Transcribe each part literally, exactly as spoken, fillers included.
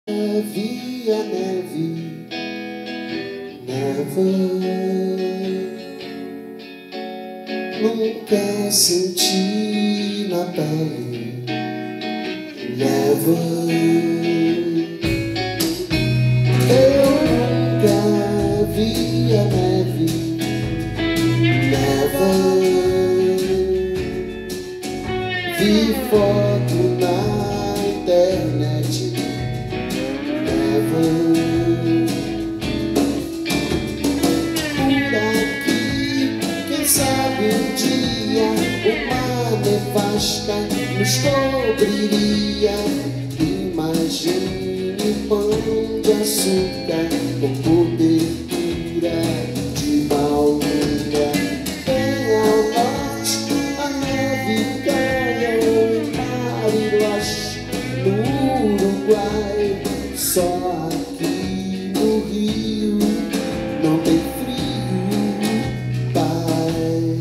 Vi a neve, neva. Nunca senti na pele, neva. Eu nunca vi a neve, neva. Vi foto na internet, neva. Por aqui, quem sabe um dia uma nevasca nos cobriria. Imagine pão de açúcar com cobertura de baunilha. Bem ao norte, a neve cai em Bariloche, no Uruguai. Só aqui no Rio não tem frio, pai.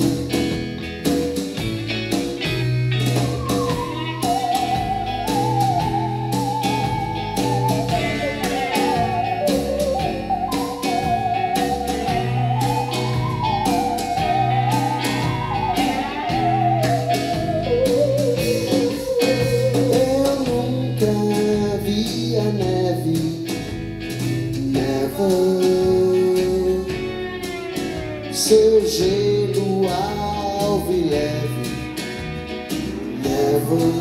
Eu nunca vi a neve, neva. Seu gelo alvo e leve, neva.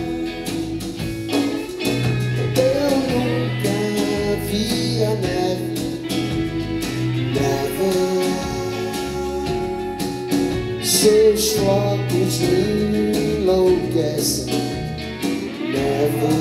Eu nunca vi a neve, neva. Seus flocos me enlouquecem, neva.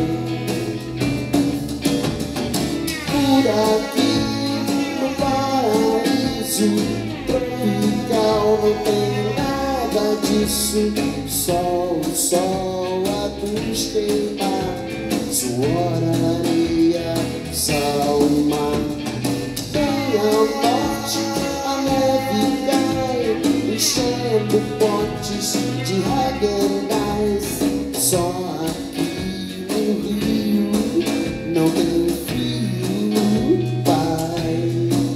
Por aqui no paraíso tropical não tem nada disso. Sol, sol, a luz queimar, suor, areia, sal e mar. Bem ao norte a neve cai, enchendo potes de Häagen-Dazs. Só aqui no Rio não tem frio, pai.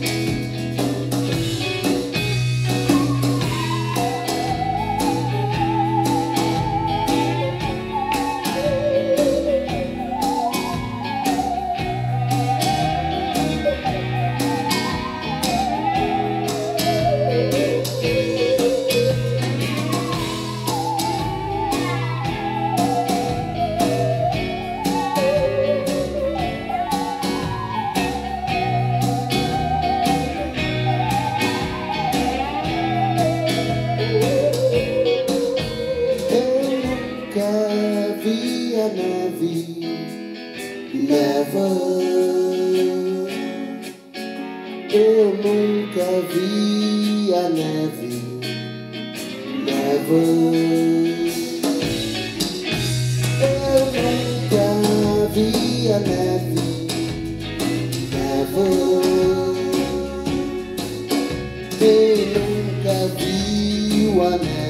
Nunca vi a neve, neva. Eu nunca vi a neve, neva. Eu nunca vi a neve, neva. Quem nunca viu a neve?